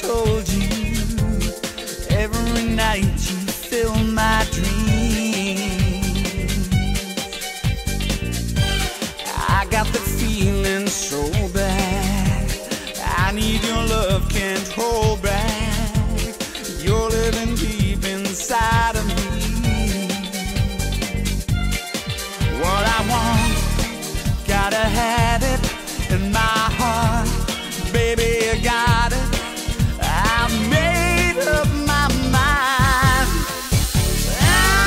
told you, every night you fill my dreams. I got the feeling so bad, I need your love, can't hold back. You're living deep inside of me. What I want, gotta have it in my heart. Baby, you got it, I've made up my mind. I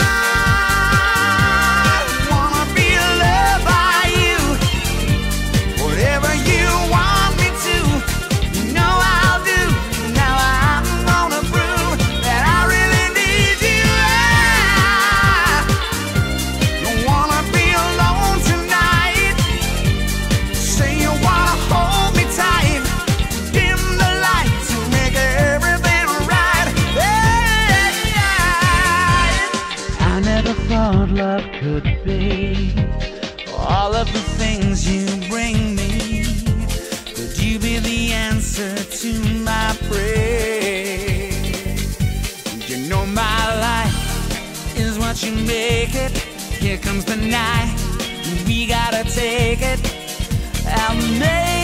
wanna be loved by you, whatever you want me to, you know I'll do. Now I'm gonna prove that I really need you. I don't wanna be alone tonight. Say you wanna hold me tight, dim the lights and make everything right. I never thought love could be all of the things you bring me. Could you be the answer to my prayer? You know my life is what you make it. Here comes the night, we gotta take it. I'll make